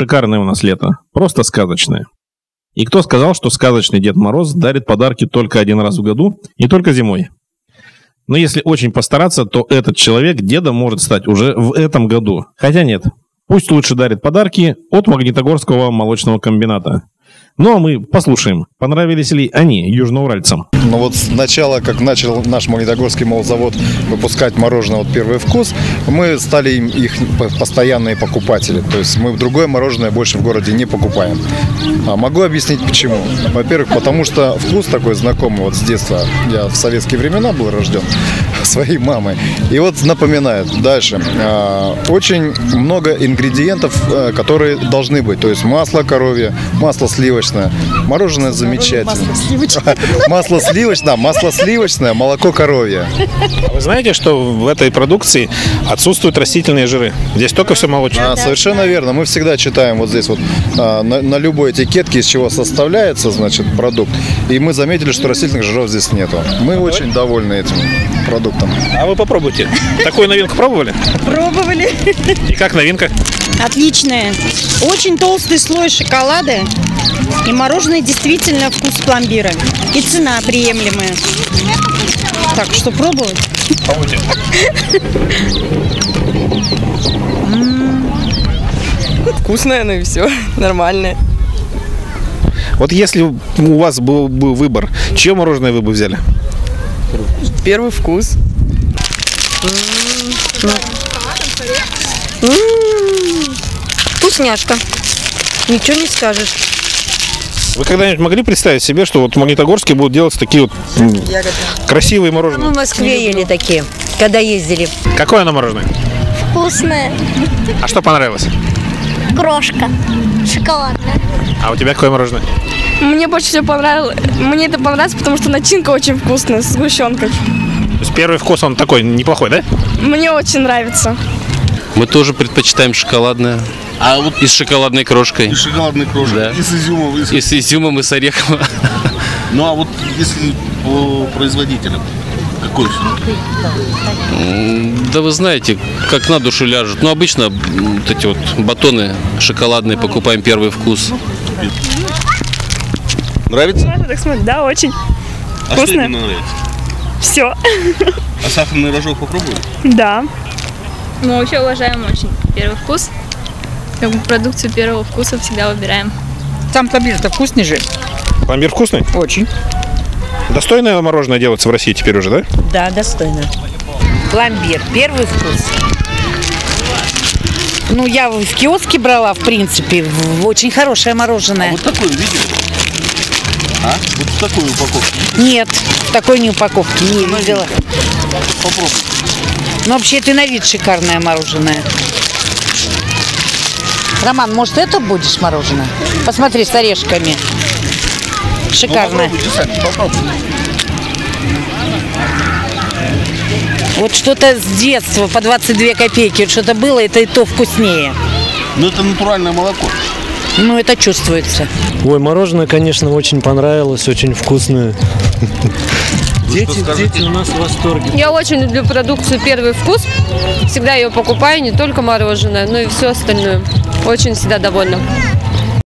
Шикарное у нас лето. Просто сказочное. И кто сказал, что сказочный Дед Мороз дарит подарки только один раз в году и только зимой? Но если очень постараться, то этот человек дедом может стать уже в этом году. Хотя нет. Пусть лучше дарит подарки от Магнитогорского молочного комбината. Ну а мы послушаем, понравились ли они южноуральцам. Ну вот сначала, как начал наш Магнитогорский молзавод выпускать мороженое вот «Первый вкус», мы стали их постоянные покупатели. То есть мы другое мороженое больше в городе не покупаем. Могу объяснить почему. Во-первых, потому что вкус такой знакомый вот с детства. Я в советские времена был рожден своей мамой. И вот напоминает. Дальше. Очень много ингредиентов, которые должны быть. То есть масло коровье, масло сливочное. Мороженое замечательное. Масло сливочное, молоко коровье. Вы знаете, что в этой продукции отсутствуют растительные жиры? Здесь только все молочное. Совершенно верно. Мы всегда читаем вот здесь вот на любой этикетке, из чего составляется, значит, продукт. И мы заметили, что растительных жиров здесь нету. Мы очень довольны этим продуктом. А вы попробуйте. Такую новинку пробовали? Пробовали. И как новинка? Отличная. Очень толстый слой шоколада. И мороженое действительно вкус пломбира. И цена приемлемая. Так, что пробовать? Пробуйте. Вкусное, ну и все. Нормальное. Вот если у вас был бы выбор, чье мороженое вы бы взяли? Первый вкус. Вкусняшка. Ничего не скажешь. Вы когда-нибудь могли представить себе, что вот в Магнитогорске будут делаться такие вот красивые мороженое? Мы в Москве ели такие, когда ездили. Какое оно мороженое? Вкусная. А что понравилось? Крошка. Шоколадная. А у тебя какое мороженое? Мне больше всего понравилось. Мне это понравилось, потому что начинка очень вкусная, с сгущенкой. То есть первый вкус он такой неплохой, да? Мне очень нравится. Мы тоже предпочитаем шоколадное. А вот и с шоколадной крошкой. И с шоколадной крошкой, да. И с изюмом. И с изюмом, и с орехом. Ну а вот если по производителям, какой все-таки? Да вы знаете, как на душу ляжут. Ну обычно вот эти вот батоны шоколадные покупаем «Первый вкус». Нравится? Да, очень. А что именно нравится? Все. А сахарный рожок попробуем? Да. Мы вообще уважаем очень «Первый вкус». Как бы продукцию «Первого вкуса» всегда выбираем. Сам пломбир-то вкусный же. Пломбир вкусный? Очень. Достойное мороженое делается в России теперь уже, да? Да, достойно. Пломбир. Первый вкус. Ну, я в киоске брала, в принципе, очень хорошее мороженое. А вот такое видели? А? Вот в такой упаковке? Нет, в такой не упаковке не видела. Попробуй. Но вообще это на вид шикарное мороженое. Роман, может, это будешь мороженое? Посмотри, с орешками. Шикарное. Ну, попробуйте сами, попробуйте. Вот что-то с детства по 22 копейки, вот что-то было, это и то вкуснее. Ну, это натуральное молоко. Ну, это чувствуется. Ой, мороженое, конечно, очень понравилось, очень вкусное. Дети у нас в восторге. Я очень люблю продукцию «Первый вкус». Всегда ее покупаю, не только мороженое, но и все остальное. Очень всегда довольна.